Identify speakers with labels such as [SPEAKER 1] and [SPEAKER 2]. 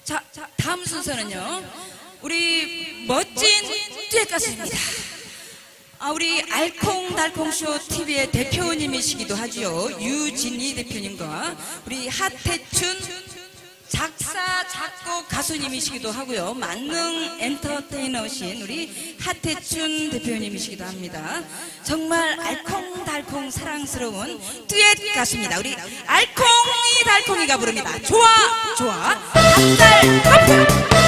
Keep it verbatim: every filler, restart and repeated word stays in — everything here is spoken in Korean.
[SPEAKER 1] 자, 다음 순서는요, 우리 멋진 듀엣 가수입니다. 아, 우리 알콩달콩쇼 티비의 대표님이시기도 하죠. 유진희 대표님과 우리 하태춘 작사, 작곡 가수님이시기도 하고요. 만능 엔터테이너신 우리 하태춘 대표님이시기도 합니다. 정말 알콩달콩 사랑스러운 듀엣 가수입니다. 우리 알콩이 달콩이가 부릅니다. 좋아, 좋아, 한 달 아프.